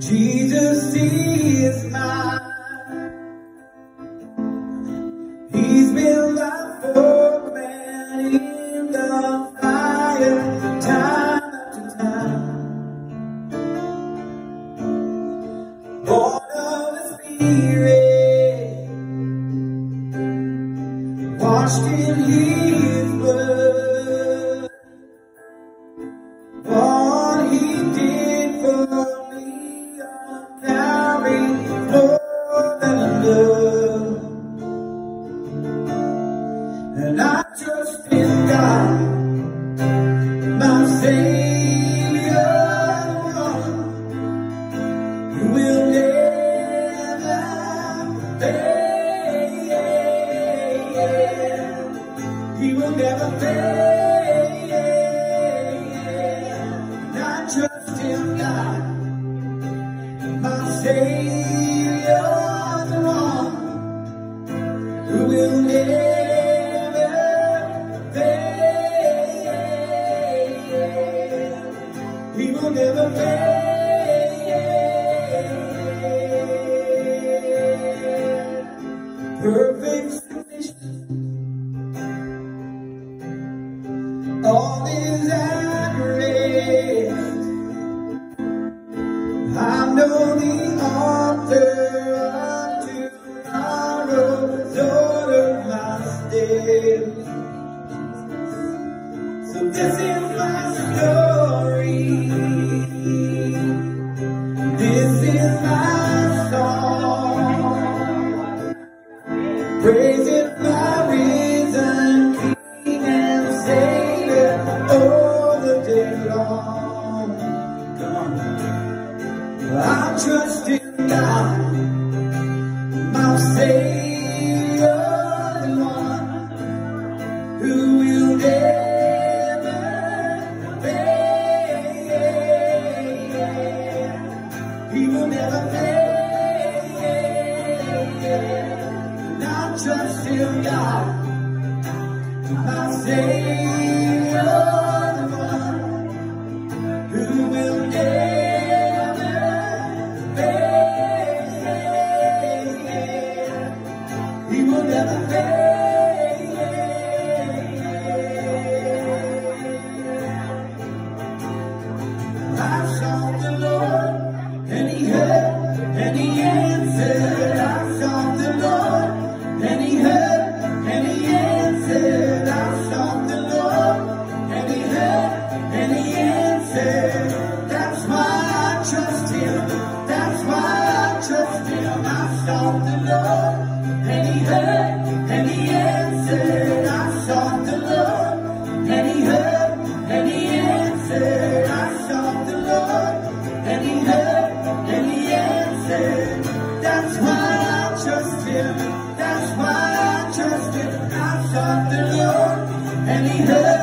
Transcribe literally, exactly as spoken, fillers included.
Jesus is mine. He's been my fourth man in the fire, time after time. Born of the Spirit, washed in His blood. All He did for me on Calvary, more than enough. And I trust in God, my Savior, who will never fail. He will never fail. And I trust in God, my Savior, the one who will never He will never fail. Perfect submission, all is at rest. I know the author of tomorrow has ordered my steps. So this is my story. This is my song, praising my risen King and Savior all the day long. Come on. I trust in God, my Savior, the one who will never fail. He will never fail. And I trust in God, my Savior, the one who will never fail. He will never fail. I sought the Lord, and He heard, and He answered. I sought the Lord, and He heard, and He answered. I sought the Lord, and He heard, and He answered. That's why I trust Him. That's why I trust Him. I sought the Lord, and He heard, and He answered. I sought the Lord, and He heard, and He answered. I sought the Lord, and He heard, and He answered. That's why I trust Him. That's why I trust Him. I sought the Lord, and He heard.